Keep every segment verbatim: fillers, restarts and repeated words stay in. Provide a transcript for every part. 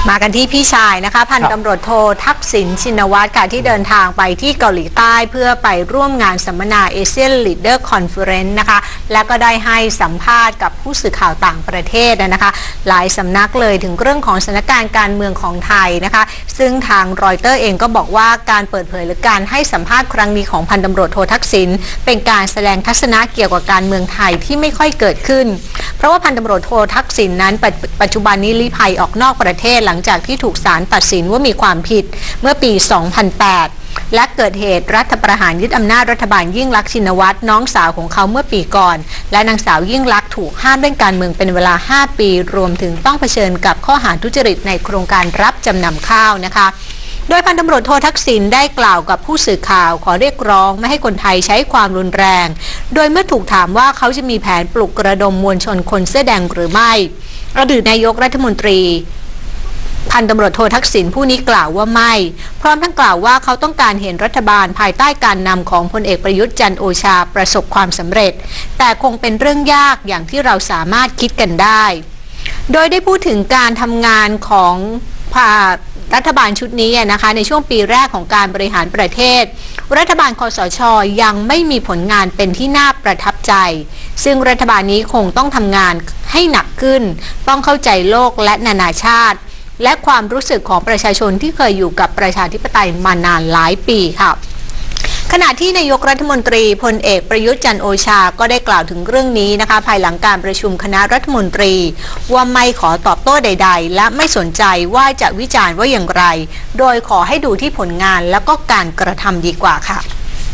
มากันที่พี่ชายนะคะพันตำรวจโททักษิณชินวัตรค่ะที่เดินทางไปที่เกาหลีใต้เพื่อไปร่วมงานสัมมนา Asian Leader Conference นะคะและก็ได้ให้สัมภาษณ์กับผู้สื่อข่าวต่างประเทศนะคะหลายสำนักเลยถึงเรื่องของสถานการณ์การเมืองของไทยนะคะซึ่งทางรอยเตอร์เองก็บอกว่าการเปิดเผยหรือการให้สัมภาษณ์ครั้งนี้ของพันตำรวจโททักษิณเป็นการแสดงทัศนะเกี่ยวกับการเมืองไทยที่ไม่ค่อยเกิดขึ้นเพราะว่าพันตำรวจโททักษิณนั้นปัจจุบันนี้ลี้ภัยออกนอกประเทศหลังจากที่ถูกศาลตัดสินว่ามีความผิดเมื่อปี สองพันแปด และเกิดเหตุรัฐประหารยึดอำนาจรัฐบาลยิ่งลักษณ์ชินวัตรน้องสาวของเขาเมื่อปีก่อนและนางสาวยิ่งลักษณ์ถูกห้ามเล่นการเมืองเป็นเวลา ห้า ปีรวมถึงต้องเผชิญกับข้อหาทุจริตในโครงการรับจำนำข้าวนะคะโดยพันตำรวจโททักษิณได้กล่าวกับผู้สื่อข่าวขอเรียกร้องไม่ให้คนไทยใช้ความรุนแรงโดยเมื่อถูกถามว่าเขาจะมีแผนปลุกระดมมวลชนคนเสื้อแดงหรือไม่อดีตนายกรัฐมนตรีพันตำรวจโททักษิณผู้นี้กล่าวว่าไม่พร้อมทั้งกล่าวว่าเขาต้องการเห็นรัฐบาลภายใต้การนำของพลเอกประยุทธ์จันทร์โอชาประสบความสำเร็จแต่คงเป็นเรื่องยากอย่างที่เราสามารถคิดกันได้โดยได้พูดถึงการทำงานของรัฐบาลชุดนี้นะคะในช่วงปีแรกของการบริหารประเทศรัฐบาลคสช.ยังไม่มีผลงานเป็นที่น่าประทับใจซึ่งรัฐบาลนี้คงต้องทำงานให้หนักขึ้นต้องเข้าใจโลกและนานาชาติและความรู้สึกของประชาชนที่เคยอยู่กับประชาธิปไตยมานานหลายปีค่ะขณะที่นายกรัฐมนตรีพลเอกประยุทธ์จันทร์โอชาก็ได้กล่าวถึงเรื่องนี้นะคะภายหลังการประชุมคณะรัฐมนตรีว่าไม่ขอตอบโต้ใดๆและไม่สนใจว่าจะวิจารณ์ว่าอย่างไรโดยขอให้ดูที่ผลงานแล้วก็การกระทำดีกว่าค่ะ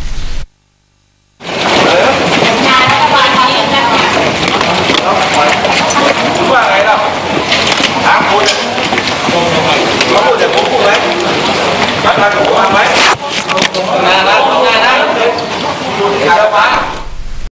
งานรัฐบาลนี้คุณว่าไงล่ะถามคุณเขาพูดแต่ผมพูดไหมรัฐบาลผมทำไหมงานนะงานนะ